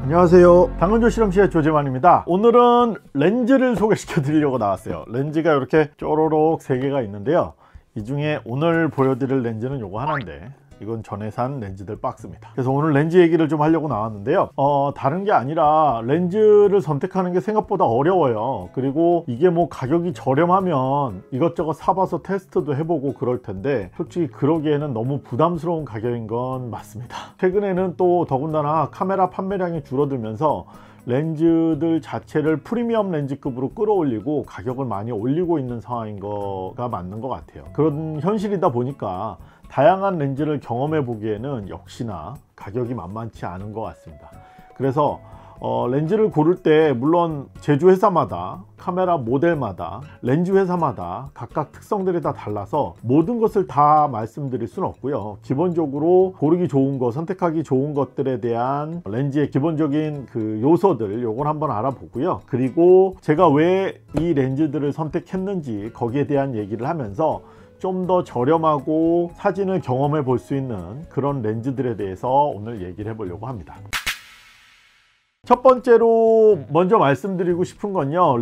안녕하세요, 당근조 실험실의 조재만입니다. 오늘은 렌즈를 소개시켜 드리려고 나왔어요. 렌즈가 이렇게 쪼로록 3개가 있는데요, 이 중에 오늘 보여드릴 렌즈는 요거 하나인데, 이건 전에 산 렌즈들 박스입니다. 그래서 오늘 렌즈 얘기를 좀 하려고 나왔는데요, 다른 게 아니라 렌즈를 선택하는 게 생각보다 어려워요. 그리고 이게 뭐 가격이 저렴하면 이것저것 사봐서 테스트도 해보고 그럴 텐데, 솔직히 그러기에는 너무 부담스러운 가격인 건 맞습니다. 최근에는 또 더군다나 카메라 판매량이 줄어들면서 렌즈들 자체를 프리미엄 렌즈급으로 끌어올리고 가격을 많이 올리고 있는 상황인 거가 맞는 것 같아요. 그런 현실이다 보니까 다양한 렌즈를 경험해 보기에는 역시나 가격이 만만치 않은 것 같습니다. 그래서 렌즈를 고를 때 물론 제조회사마다, 카메라 모델마다, 렌즈 회사마다 각각 특성들이 다 달라서 모든 것을 다 말씀드릴 수는 없고요. 기본적으로 고르기 좋은 것, 선택하기 좋은 것들에 대한 렌즈의 기본적인 그 요소들, 요걸 한번 알아보고요. 그리고 제가 왜 이 렌즈들을 선택했는지 거기에 대한 얘기를 하면서 좀 더 저렴하고 사진을 경험해 볼 수 있는 그런 렌즈들에 대해서 오늘 얘기를 해보려고 합니다. 첫 번째로 먼저 말씀드리고 싶은 건요,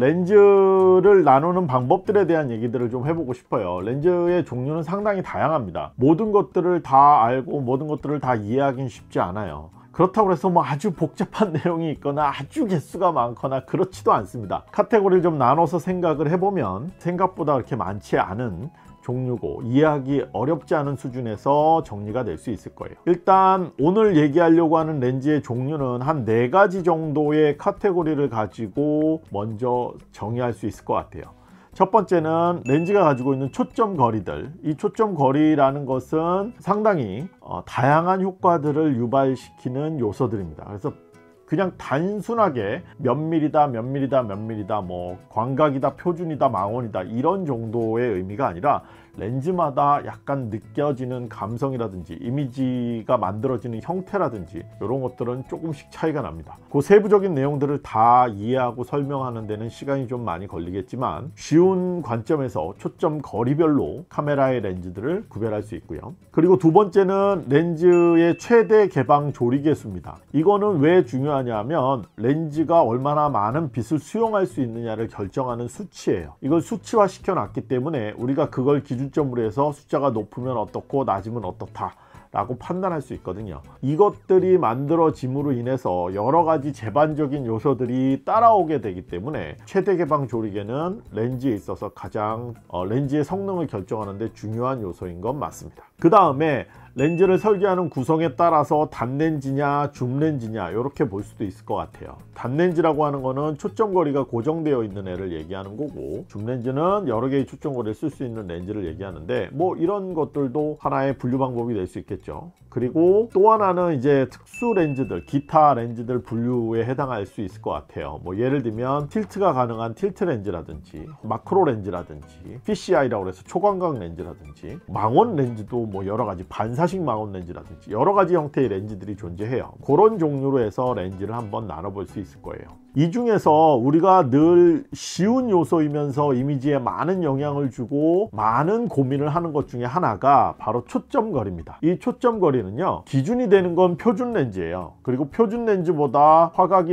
렌즈를 나누는 방법들에 대한 얘기들을 좀 해보고 싶어요. 렌즈의 종류는 상당히 다양합니다. 모든 것들을 다 알고 모든 것들을 다 이해하기는 쉽지 않아요. 그렇다고 해서 뭐 아주 복잡한 내용이 있거나 아주 개수가 많거나 그렇지도 않습니다. 카테고리를 좀 나눠서 생각을 해보면 생각보다 그렇게 많지 않은 종류고 이해하기 어렵지 않은 수준에서 정리가 될 수 있을 거예요. 일단 오늘 얘기하려고 하는 렌즈의 종류는 한 4가지 정도의 카테고리를 가지고 먼저 정의할 수 있을 것 같아요. 첫 번째는 렌즈가 가지고 있는 초점 거리들. 이 초점 거리라는 것은 상당히 다양한 효과들을 유발시키는 요소들입니다. 그래서 그냥 단순하게 몇 밀리다 몇 밀리다 몇 밀리다, 뭐 광각이다 표준이다 망원이다 이런 정도의 의미가 아니라 렌즈마다 약간 느껴지는 감성이라든지 이미지가 만들어지는 형태라든지 이런 것들은 조금씩 차이가 납니다. 그 세부적인 내용들을 다 이해하고 설명하는 데는 시간이 좀 많이 걸리겠지만 쉬운 관점에서 초점 거리별로 카메라의 렌즈들을 구별할 수 있고요. 그리고 두 번째는 렌즈의 최대 개방 조리개수입니다. 이거는 왜 중요하냐면 렌즈가 얼마나 많은 빛을 수용할 수 있느냐를 결정하는 수치예요. 이걸 수치화 시켜 놨기 때문에 우리가 그걸 기준점으로 해서 숫자가 높으면 어떻고 낮으면 어떻다 라고 판단할 수 있거든요. 이것들이 만들어짐으로 인해서 여러 가지 제반적인 요소들이 따라오게 되기 때문에 최대 개방 조리개는 렌즈에 있어서 가장 렌즈의 성능을 결정하는 데 중요한 요소인 건 맞습니다. 그 다음에 렌즈를 설계하는 구성에 따라서 단렌즈냐 줌렌즈냐 이렇게 볼 수도 있을 것 같아요. 단렌즈라고 하는 거는 초점거리가 고정되어 있는 애를 얘기하는 거고, 줌렌즈는 여러 개의 초점거리를 쓸 수 있는 렌즈를 얘기하는데, 뭐 이런 것들도 하나의 분류 방법이 될 수 있겠죠. 그리고 또 하나는 이제 특수 렌즈들, 기타 렌즈들 분류에 해당할 수 있을 것 같아요. 뭐 예를 들면 틸트가 가능한 틸트 렌즈라든지 마크로 렌즈라든지 PCI라고 해서 초광각 렌즈라든지 망원 렌즈도 뭐 여러 가지 반사식 망원 렌즈라든지 여러 가지 형태의 렌즈들이 존재해요. 그런 종류로 해서 렌즈를 한번 나눠볼 수 있을 거예요. 이 중에서 우리가 늘 쉬운 요소이면서 이미지에 많은 영향을 주고 많은 고민을 하는 것 중에 하나가 바로 초점거리입니다. 이 초점거리는요, 기준이 되는 건 표준 렌즈예요. 그리고 표준 렌즈보다 화각이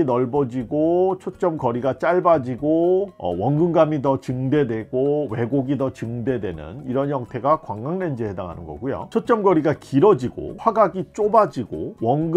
넓어지고 초점거리가 짧아지고 원근감이 더 증대되고 왜곡이 더 증대되는 이런 형태가 광각렌즈에 해당하는 거고요. 초점거리가 길어지고 화각이 좁아지고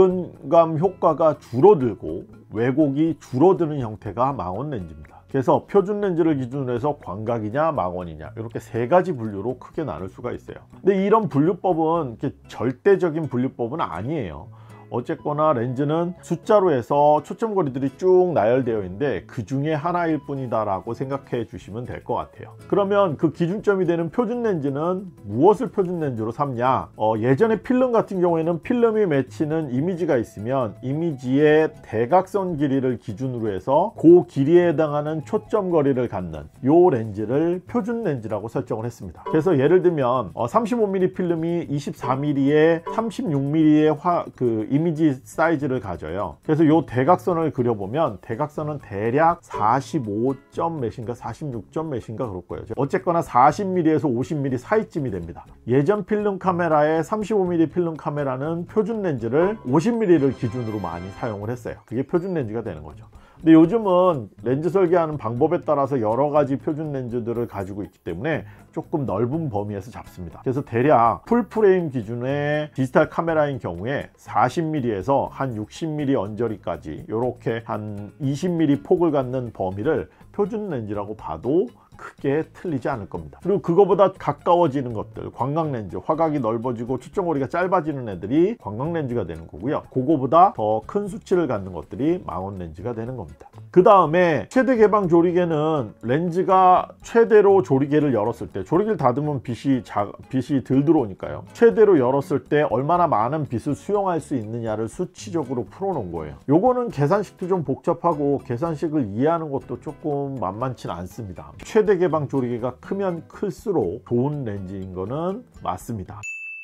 원근감 효과가 줄어들고 왜곡이 줄어드는 형태가 망원 렌즈입니다. 그래서 표준 렌즈를 기준으로 해서 광각이냐 망원이냐 이렇게 3가지 분류로 크게 나눌 수가 있어요. 근데 이런 분류법은 이렇게 절대적인 분류법은 아니에요. 어쨌거나 렌즈는 숫자로 해서 초점거리들이 쭉 나열되어 있는데 그 중에 하나일 뿐이다 라고 생각해 주시면 될 것 같아요. 그러면 그 기준점이 되는 표준 렌즈는 무엇을 표준 렌즈로 삼냐? 예전에 필름 같은 경우에는 필름이 맺히는 이미지가 있으면 이미지의 대각선 길이를 기준으로 해서 그 길이에 해당하는 초점거리를 갖는 요 렌즈를 표준 렌즈라고 설정을 했습니다. 그래서 예를 들면 35mm 필름이 24mm에 36mm의 이미지 사이즈를 가져요. 그래서 요 대각선을 그려보면 대각선은 대략 45점 몇인가 46점 몇인가 그럴 거예요. 어쨌거나 40mm에서 50mm 사이쯤이 됩니다. 예전 필름 카메라의 35mm 필름 카메라는 표준 렌즈를 50mm를 기준으로 많이 사용을 했어요. 그게 표준 렌즈가 되는 거죠. 근데 요즘은 렌즈 설계하는 방법에 따라서 여러 가지 표준 렌즈들을 가지고 있기 때문에 조금 넓은 범위에서 잡습니다. 그래서 대략 풀프레임 기준의 디지털 카메라인 경우에 40mm에서 한 60mm 언저리까지 이렇게 한 20mm 폭을 갖는 범위를 표준 렌즈라고 봐도 크게 틀리지 않을 겁니다. 그리고 그거보다 가까워지는 것들, 관광렌즈, 화각이 넓어지고 초점거리가 짧아지는 애들이 관광렌즈가 되는 거고요. 그거보다 더 큰 수치를 갖는 것들이 망원렌즈가 되는 겁니다. 그 다음에 최대 개방 조리개는 렌즈가 최대로 조리개를 열었을 때, 조리개를 닫으면 빛이 덜 들어오니까요. 최대로 열었을 때 얼마나 많은 빛을 수용할 수 있느냐를 수치적으로 풀어놓은 거예요. 요거는 계산식도 좀 복잡하고 계산식을 이해하는 것도 조금 만만치는 않습니다. 최대 개방 조리개가 크면 클수록 좋은 렌즈인 거는 맞습니다.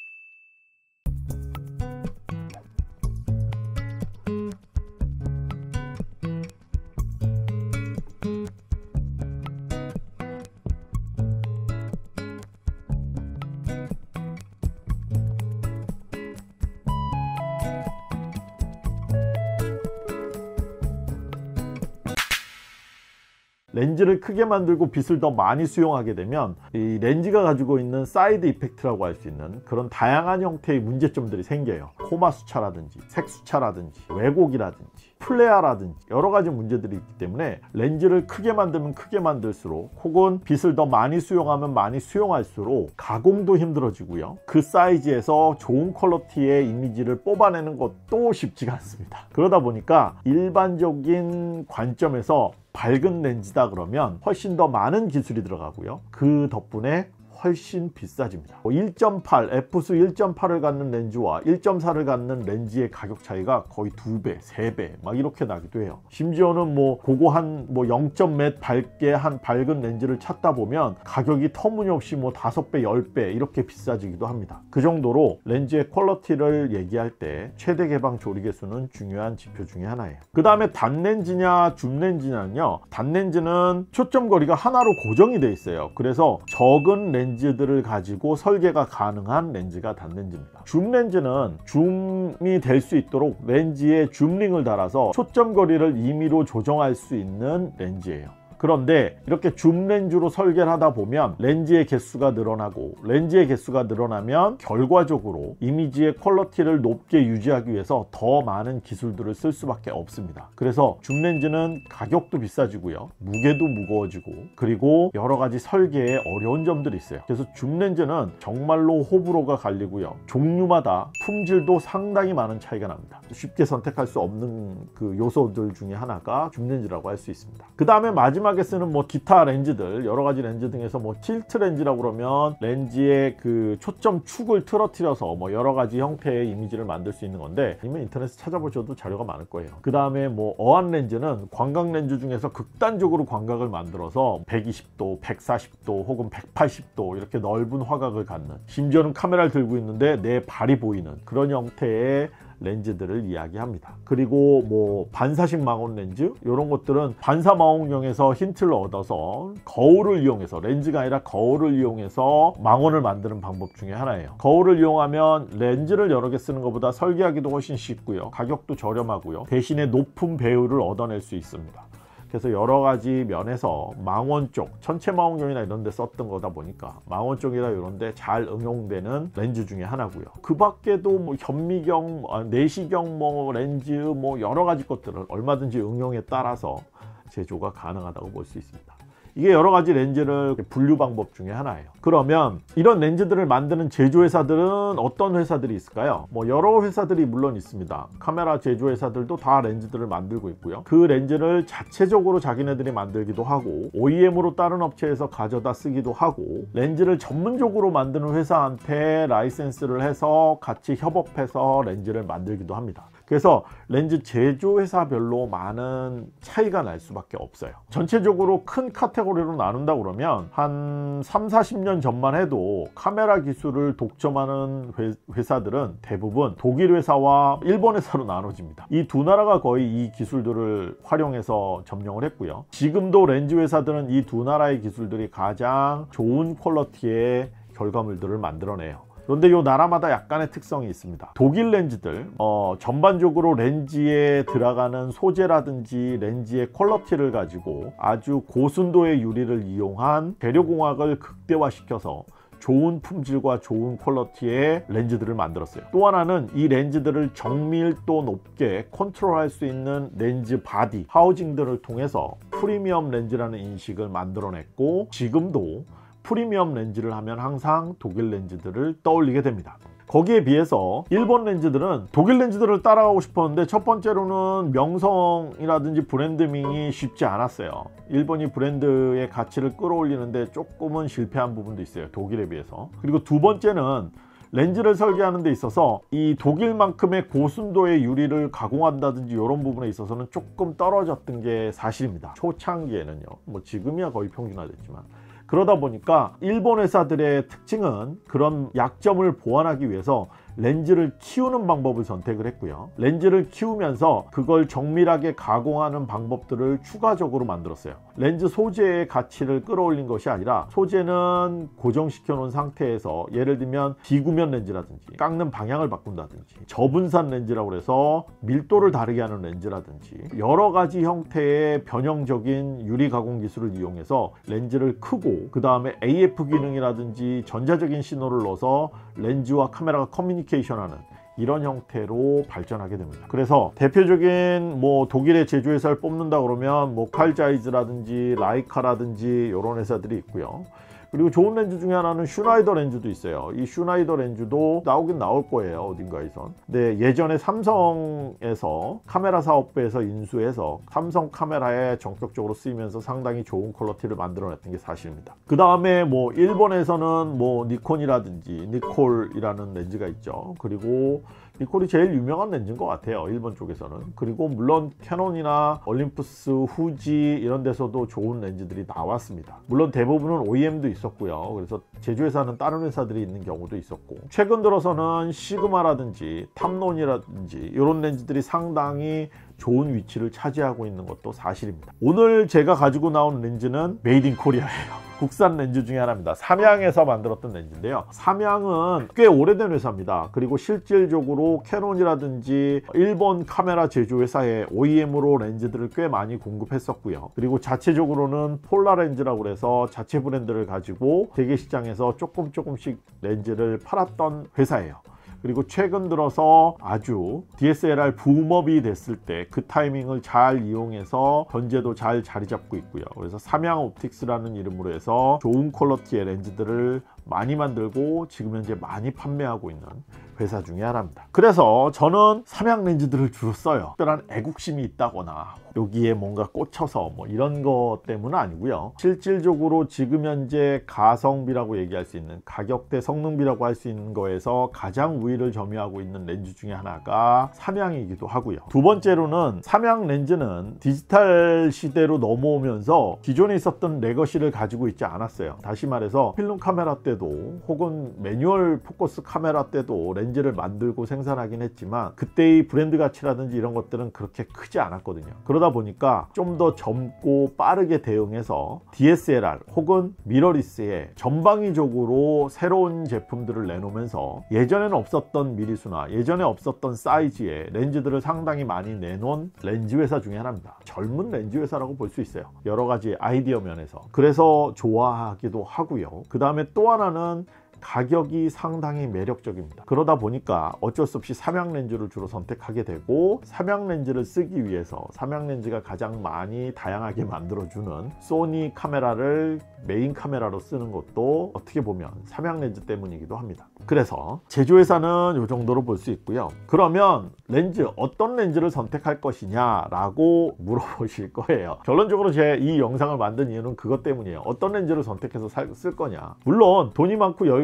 렌즈를 크게 만들고 빛을 더 많이 수용하게 되면 이 렌즈가 가지고 있는 사이드 이펙트라고 할 수 있는 그런 다양한 형태의 문제점들이 생겨요. 코마 수차라든지 색 수차라든지 왜곡이라든지 플레어라든지 여러 가지 문제들이 있기 때문에 렌즈를 크게 만들면 크게 만들수록, 혹은 빛을 더 많이 수용하면 많이 수용할수록 가공도 힘들어지고요. 그 사이즈에서 좋은 퀄리티의 이미지를 뽑아내는 것도 쉽지가 않습니다. 그러다 보니까 일반적인 관점에서 밝은 렌즈다 그러면 훨씬 더 많은 기술이 들어가고요. 그 덕분에 훨씬 비싸집니다. 1.8, f수 1.8을 갖는 렌즈와 1.4를 갖는 렌즈의 가격 차이가 거의 2배, 3배 막 이렇게 나기도 해요. 심지어는 그거 한 0.몇 밝게 한 밝은 렌즈를 찾다 보면 가격이 터무니없이 5배, 10배 이렇게 비싸지기도 합니다. 그 정도로 렌즈의 퀄리티를 얘기할 때 최대 개방 조리개수는 중요한 지표 중에 하나예요. 그 다음에 단렌즈냐 줌렌즈냐는요, 단렌즈는 초점거리가 하나로 고정이 돼 있어요. 그래서 적은 렌즈들을 가지고 설계가 가능한 렌즈가 단렌즈입니다. 줌렌즈는 줌이 될 수 있도록 렌즈에 줌링을 달아서 초점거리를 임의로 조정할 수 있는 렌즈예요. 그런데 이렇게 줌 렌즈로 설계를 하다 보면 렌즈의 개수가 늘어나고, 렌즈의 개수가 늘어나면 결과적으로 이미지의 퀄리티를 높게 유지하기 위해서 더 많은 기술들을 쓸 수밖에 없습니다. 그래서 줌 렌즈는 가격도 비싸지고요, 무게도 무거워지고, 그리고 여러 가지 설계에 어려운 점들이 있어요. 그래서 줌 렌즈는 정말로 호불호가 갈리고요, 종류마다 품질도 상당히 많은 차이가 납니다. 쉽게 선택할 수 없는 그 요소들 중에 하나가 줌 렌즈라고 할 수 있습니다. 그 다음에 마지막에 쓰는 기타 렌즈들, 여러 가지 렌즈 등에서 틸트 렌즈라고 그러면 렌즈의 그 초점 축을 틀어뜨려서 여러 가지 형태의 이미지를 만들 수 있는 건데, 아니면 인터넷에 찾아보셔도 자료가 많을 거예요. 그 다음에 어안 렌즈는 광각 렌즈 중에서 극단적으로 광각을 만들어서 120도, 140도 혹은 180도 이렇게 넓은 화각을 갖는, 심지어는 카메라를 들고 있는데 내 발이 보이는 그런 형태의 렌즈들을 이야기합니다. 그리고 반사식 망원 렌즈, 이런 것들은 반사 망원경에서 힌트를 얻어서 거울을 이용해서, 렌즈가 아니라 거울을 이용해서 망원을 만드는 방법 중에 하나예요. 거울을 이용하면 렌즈를 여러 개 쓰는 것보다 설계하기도 훨씬 쉽고요, 가격도 저렴하고요, 대신에 높은 배율을 얻어낼 수 있습니다. 그래서 여러 가지 면에서 망원 쪽, 천체 망원경이나 이런 데 썼던 거다 보니까 망원 쪽이나 이런 데 잘 응용되는 렌즈 중에 하나고요. 그 밖에도 현미경, 내시경 렌즈 여러 가지 것들을 얼마든지 응용에 따라서 제조가 가능하다고 볼 수 있습니다. 이게 여러 가지 렌즈를 분류 방법 중에 하나예요. 그러면 이런 렌즈들을 만드는 제조회사들은 어떤 회사들이 있을까요? 여러 회사들이 물론 있습니다. 카메라 제조회사들도 다 렌즈들을 만들고 있고요. 그 렌즈를 자체적으로 자기네들이 만들기도 하고, OEM으로 다른 업체에서 가져다 쓰기도 하고, 렌즈를 전문적으로 만드는 회사한테 라이센스를 해서 같이 협업해서 렌즈를 만들기도 합니다. 그래서 렌즈 제조회사별로 많은 차이가 날 수밖에 없어요. 전체적으로 큰 카테고리로 나눈다 그러면 한 30-40년 전만 해도 카메라 기술을 독점하는 회사들은 대부분 독일 회사와 일본 회사로 나눠집니다. 이 두 나라가 거의 이 기술들을 활용해서 점령을 했고요. 지금도 렌즈 회사들은 이 두 나라의 기술들이 가장 좋은 퀄리티의 결과물들을 만들어내요. 그런데 이 나라마다 약간의 특성이 있습니다. 독일 렌즈들 전반적으로 렌즈에 들어가는 소재라든지 렌즈의 퀄리티를 가지고 아주 고순도의 유리를 이용한 재료공학을 극대화시켜서 좋은 품질과 좋은 퀄리티의 렌즈들을 만들었어요. 또 하나는 이 렌즈들을 정밀도 높게 컨트롤할 수 있는 렌즈 바디, 하우징들을 통해서 프리미엄 렌즈라는 인식을 만들어냈고, 지금도 프리미엄 렌즈를 하면 항상 독일 렌즈들을 떠올리게 됩니다. 거기에 비해서 일본 렌즈들은 독일 렌즈들을 따라가고 싶었는데, 첫 번째로는 명성이라든지 브랜드밍이 쉽지 않았어요. 일본이 브랜드의 가치를 끌어올리는데 조금은 실패한 부분도 있어요, 독일에 비해서. 그리고 두 번째는 렌즈를 설계하는 데 있어서 이 독일만큼의 고순도의 유리를 가공한다든지 이런 부분에 있어서는 조금 떨어졌던 게 사실입니다. 초창기에는요. 뭐 지금이야 거의 평준화됐지만. 그러다 보니까 일본 회사들의 특징은 그런 약점을 보완하기 위해서 렌즈를 키우는 방법을 선택을 했고요. 렌즈를 키우면서 그걸 정밀하게 가공하는 방법들을 추가적으로 만들었어요. 렌즈 소재의 가치를 끌어올린 것이 아니라, 소재는 고정시켜 놓은 상태에서 예를 들면 비구면 렌즈라든지 깎는 방향을 바꾼다든지 저분산 렌즈라고 해서 밀도를 다르게 하는 렌즈라든지 여러 가지 형태의 변형적인 유리 가공 기술을 이용해서 렌즈를 크고, 그 다음에 AF 기능이라든지 전자적인 신호를 넣어서 렌즈와 카메라가 커뮤니케이션하는 이런 형태로 발전하게 됩니다. 그래서 대표적인 뭐 독일의 제조회사를 뽑는다 그러면 뭐 칼자이즈라든지 라이카라든지 이런 회사들이 있고요. 그리고 좋은 렌즈 중에 하나는 슈나이더 렌즈도 있어요. 이 슈나이더 렌즈도 나오긴 나올 거예요, 어딘가에선. 근데 예전에 삼성에서 카메라 사업부에서 인수해서 삼성 카메라에 전격적으로 쓰이면서 상당히 좋은 퀄리티를 만들어냈던 게 사실입니다. 그 다음에 뭐 일본에서는 뭐 니콘이라든지 니콜이라는 렌즈가 있죠. 그리고 니콜이 제일 유명한 렌즈인 것 같아요, 일본 쪽에서는. 그리고 물론 캐논이나 올림푸스, 후지 이런 데서도 좋은 렌즈들이 나왔습니다. 물론 대부분은 OEM도 있었고요. 그래서 제조회사는 다른 회사들이 있는 경우도 있었고, 최근 들어서는 시그마라든지 탐론이라든지 이런 렌즈들이 상당히 좋은 위치를 차지하고 있는 것도 사실입니다. 오늘 제가 가지고 나온 렌즈는 메이드 인 코리아예요. 국산 렌즈 중에 하나입니다. 삼양에서 만들었던 렌즈인데요. 삼양은 꽤 오래된 회사입니다. 그리고 실질적으로 캐논이라든지 일본 카메라 제조회사의 OEM으로 렌즈들을 꽤 많이 공급했었고요. 그리고 자체적으로는 폴라렌즈라고 해서 자체 브랜드를 가지고 세계 시장에서 조금씩 렌즈를 팔았던 회사예요. 그리고 최근 들어서 아주 DSLR 붐업이 됐을 때 그 타이밍을 잘 이용해서 현재도 잘 자리 잡고 있고요. 그래서 삼양 옵틱스라는 이름으로 해서 좋은 퀄리티의 렌즈들을 많이 만들고 지금 현재 많이 판매하고 있는 회사 중에 하나입니다. 그래서 저는 삼양 렌즈들을 주로 써요. 특별한 애국심이 있다거나 여기에 뭔가 꽂혀서 뭐 이런 것 때문은 아니고요. 실질적으로 지금 현재 가성비라고 얘기할 수 있는, 가격대 성능비라고 할 수 있는 거에서 가장 우위를 점유하고 있는 렌즈 중에 하나가 삼양이기도 하고요. 두 번째로는 삼양 렌즈는 디지털 시대로 넘어오면서 기존에 있었던 레거시를 가지고 있지 않았어요. 다시 말해서 필름 카메라 때도 혹은 매뉴얼 포커스 카메라 때도 렌즈를 만들고 생산하긴 했지만 그때의 브랜드 가치라든지 이런 것들은 그렇게 크지 않았거든요. 그러다 보니까 좀 더 젊고 빠르게 대응해서 DSLR 혹은 미러리스에 전방위적으로 새로운 제품들을 내놓으면서 예전에는 없었던 미리수나 예전에 없었던 사이즈의 렌즈들을 상당히 많이 내놓은 렌즈 회사 중에 하나입니다. 젊은 렌즈 회사라고 볼 수 있어요, 여러 가지 아이디어 면에서. 그래서 좋아하기도 하고요. 그 다음에 또 하나는 가격이 상당히 매력적입니다. 그러다 보니까 어쩔 수 없이 삼양 렌즈를 주로 선택하게 되고, 삼양 렌즈를 쓰기 위해서 삼양 렌즈가 가장 많이 다양하게 만들어주는 소니 카메라를 메인 카메라로 쓰는 것도 어떻게 보면 삼양 렌즈 때문이기도 합니다. 그래서 제조회사는 이 정도로 볼 수 있고요. 그러면 렌즈, 어떤 렌즈를 선택할 것이냐 라고 물어보실 거예요. 결론적으로 제 이 영상을 만든 이유는 그것 때문이에요. 어떤 렌즈를 선택해서 쓸 거냐. 물론 돈이 많고 여유가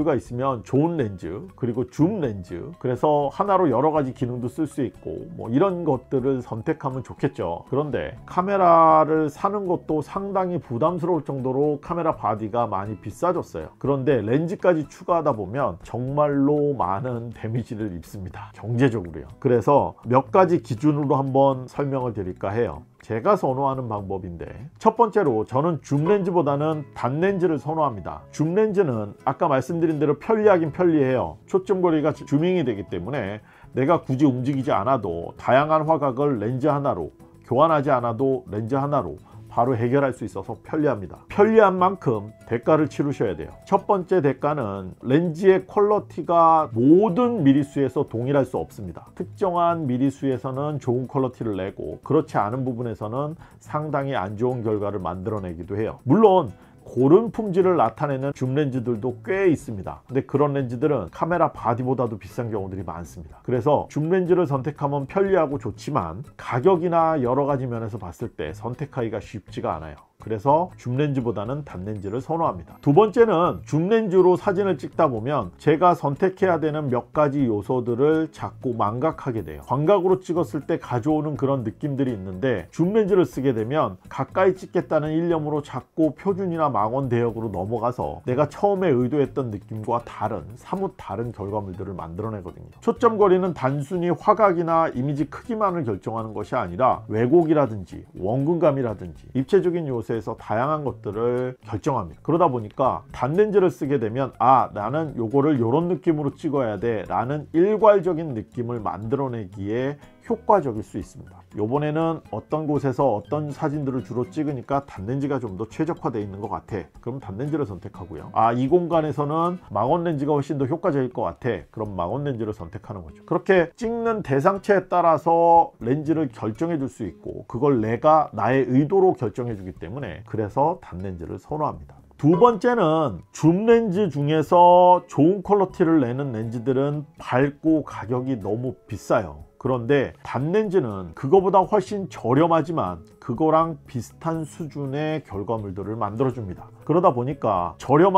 여유가 있으면 좋은 렌즈, 그리고 줌 렌즈, 그래서 하나로 여러 가지 기능도 쓸 수 있고 뭐 이런 것들을 선택하면 좋겠죠. 그런데 카메라를 사는 것도 상당히 부담스러울 정도로 카메라 바디가 많이 비싸졌어요. 그런데 렌즈까지 추가하다 보면 정말로 많은 데미지를 입습니다, 경제적으로요. 그래서 몇 가지 기준으로 한번 설명을 드릴까 해요. 제가 선호하는 방법인데, 첫 번째로 저는 줌 렌즈보다는 단 렌즈를 선호합니다. 줌 렌즈는 아까 말씀드린 대로 편리하긴 편리해요. 초점거리가 줌밍이 되기 때문에 내가 굳이 움직이지 않아도 다양한 화각을 렌즈 하나로, 교환하지 않아도 렌즈 하나로 바로 해결할 수 있어서 편리합니다. 편리한 만큼 대가를 치르셔야 돼요. 첫 번째 대가는 렌즈의 퀄리티가 모든 미리수에서 동일할 수 없습니다. 특정한 미리수에서는 좋은 퀄리티를 내고, 그렇지 않은 부분에서는 상당히 안 좋은 결과를 만들어내기도 해요. 물론 고른 품질을 나타내는 줌 렌즈들도 꽤 있습니다. 근데 그런 렌즈들은 카메라 바디보다도 비싼 경우들이 많습니다. 그래서 줌 렌즈를 선택하면 편리하고 좋지만 가격이나 여러 가지 면에서 봤을 때 선택하기가 쉽지가 않아요. 그래서 줌 렌즈보다는 단 렌즈를 선호합니다. 두 번째는 줌 렌즈로 사진을 찍다 보면 제가 선택해야 되는 몇 가지 요소들을 자꾸 망각하게 돼요. 광각으로 찍었을 때 가져오는 그런 느낌들이 있는데, 줌 렌즈를 쓰게 되면 가까이 찍겠다는 일념으로 자꾸 표준이나 망원 대역으로 넘어가서 내가 처음에 의도했던 느낌과 다른, 사뭇 다른 결과물들을 만들어내거든요. 초점거리는 단순히 화각이나 이미지 크기만을 결정하는 것이 아니라 왜곡이라든지 원근감이라든지 입체적인 요소에서 다양한 것들을 결정합니다. 그러다 보니까 단 렌즈를 쓰게 되면 나는 요거를 요런 느낌으로 찍어야 돼 라는 일괄적인 느낌을 만들어내기에 효과적일 수 있습니다. 요번에는 어떤 곳에서 어떤 사진들을 주로 찍으니까 단렌즈가 좀 더 최적화되어 있는 것 같아. 그럼 단렌즈를 선택하고요. 이 공간에서는 망원 렌즈가 훨씬 더 효과적일 것 같아. 그럼 망원 렌즈를 선택하는 거죠. 그렇게 찍는 대상체에 따라서 렌즈를 결정해 줄 수 있고, 그걸 내가 나의 의도로 결정해 주기 때문에 그래서 단렌즈를 선호합니다. 두 번째는 줌 렌즈 중에서 좋은 퀄리티를 내는 렌즈들은 밝고 가격이 너무 비싸요. 그런데 단 렌즈는 그거보다 훨씬 저렴하지만 그거랑 비슷한 수준의 결과물들을 만들어줍니다. 그러다 보니까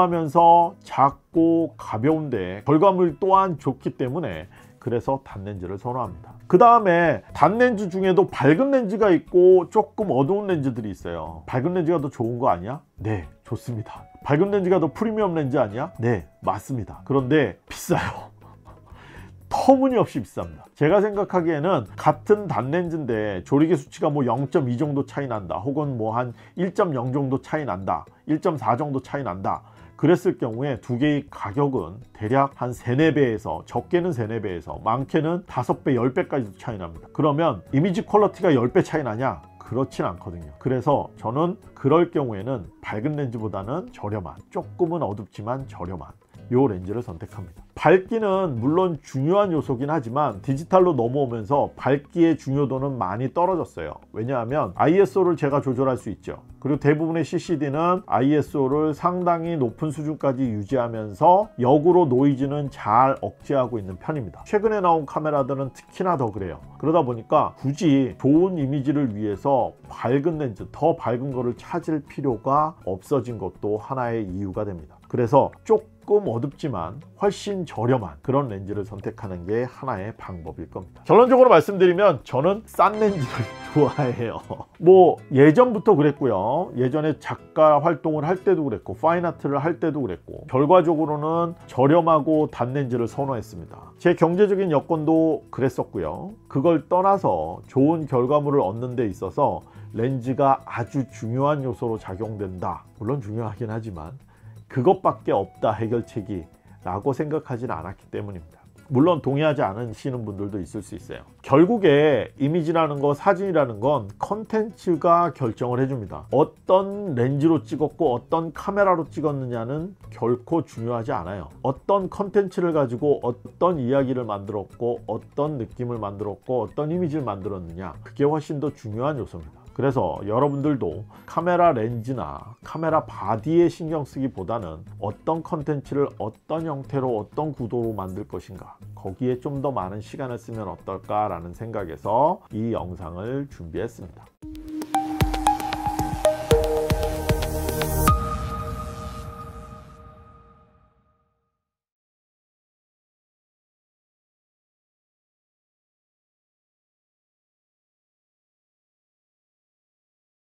저렴하면서 작고 가벼운데 결과물 또한 좋기 때문에 그래서 단 렌즈를 선호합니다. 그 다음에 단 렌즈 중에도 밝은 렌즈가 있고 조금 어두운 렌즈들이 있어요. 밝은 렌즈가 더 좋은 거 아니야? 네, 좋습니다. 밝은 렌즈가 더 프리미엄 렌즈 아니야? 네, 맞습니다. 그런데 비싸요. 터무니없이 비쌉니다. 제가 생각하기에는 같은 단 렌즈인데 조리개 수치가 뭐 0.2 정도 차이 난다, 혹은 뭐 한 1.0 정도 차이 난다, 1.4 정도 차이 난다, 그랬을 경우에 두 개의 가격은 대략 한 3, 4배에서, 적게는 3, 4배에서 많게는 5배, 10배까지도 차이 납니다. 그러면 이미지 퀄리티가 10배 차이 나냐? 그렇진 않거든요. 그래서 저는 그럴 경우에는 밝은 렌즈보다는 저렴한, 조금은 어둡지만 저렴한 요 렌즈를 선택합니다. 밝기는 물론 중요한 요소긴 하지만 디지털로 넘어오면서 밝기의 중요도는 많이 떨어졌어요. 왜냐하면 ISO를 제가 조절할 수 있죠. 그리고 대부분의 CCD는 ISO를 상당히 높은 수준까지 유지하면서 역으로 노이즈는 잘 억제하고 있는 편입니다. 최근에 나온 카메라들은 특히나 더 그래요. 그러다 보니까 굳이 좋은 이미지를 위해서 밝은 렌즈, 더 밝은 거를 찾을 필요가 없어진 것도 하나의 이유가 됩니다. 그래서 조금 어둡지만 훨씬 저렴한 그런 렌즈를 선택하는 게 하나의 방법일 겁니다. 결론적으로 말씀드리면 저는 싼 렌즈를 좋아해요. 뭐 예전부터 그랬고요. 예전에 작가 활동을 할 때도 그랬고, 파인아트를 할 때도 그랬고, 결과적으로는 저렴하고 단 렌즈를 선호했습니다. 제 경제적인 여건도 그랬었고요. 그걸 떠나서 좋은 결과물을 얻는 데 있어서 렌즈가 아주 중요한 요소로 작용된다. 물론 중요하긴 하지만 그것밖에 없다, 해결책이 라고 생각하지는 않았기 때문입니다. 물론 동의하지 않으시는 분들도 있을 수 있어요. 결국에 이미지라는 거, 사진이라는 건 컨텐츠가 결정을 해줍니다. 어떤 렌즈로 찍었고 어떤 카메라로 찍었느냐는 결코 중요하지 않아요. 어떤 컨텐츠를 가지고 어떤 이야기를 만들었고 어떤 느낌을 만들었고 어떤 이미지를 만들었느냐, 그게 훨씬 더 중요한 요소입니다. 그래서 여러분들도 카메라 렌즈나 카메라 바디에 신경 쓰기보다는 어떤 컨텐츠를 어떤 형태로 어떤 구도로 만들 것인가, 거기에 좀 더 많은 시간을 쓰면 어떨까 라는 생각에서 이 영상을 준비했습니다.